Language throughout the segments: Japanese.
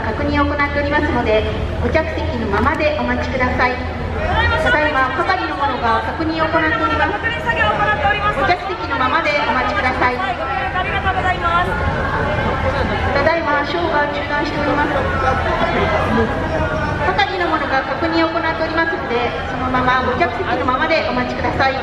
確認を行っておりますので、ご着席のままでお待ちください。ただいま係の者が確認を行っております。ご着席のままでお待ちください。 ありがとうございます。 ただいまショーが中断しております。係の者が確認を行っておりますので、そのままご着席のままでお待ちください。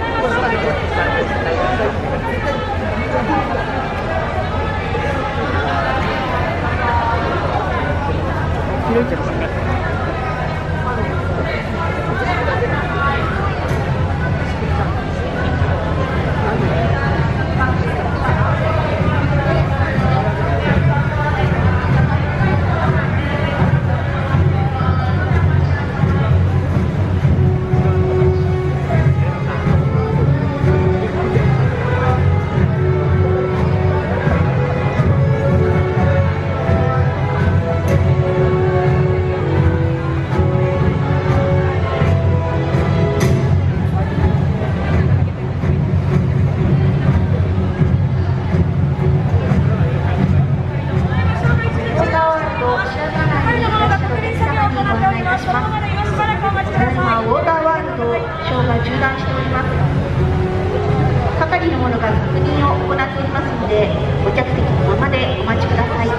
係の者が確認を行っておりますので、ご着席のままでお待ちください。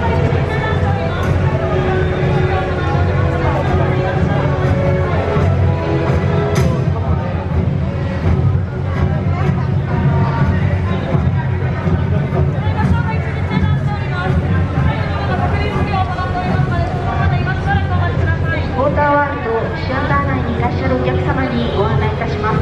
ウォーターワールドシアター内にいらっしゃるお客様にご案内いたします。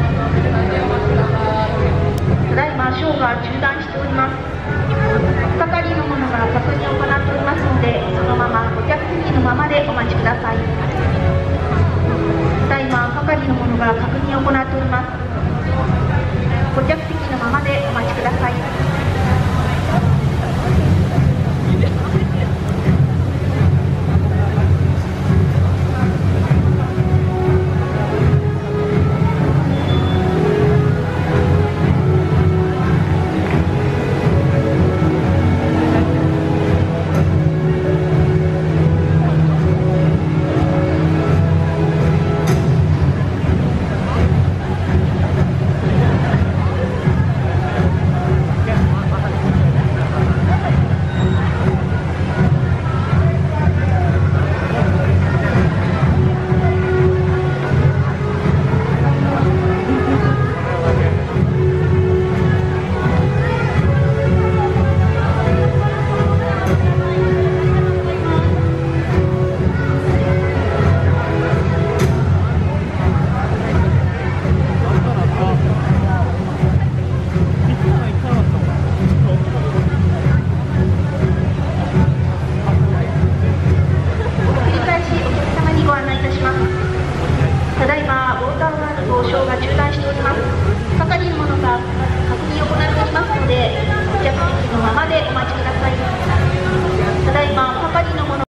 ただいまショーが中断しております。係の者が確認を行っておりますので、そのままご着席のままでお待ちください。ただいま係の者が確認を行っております。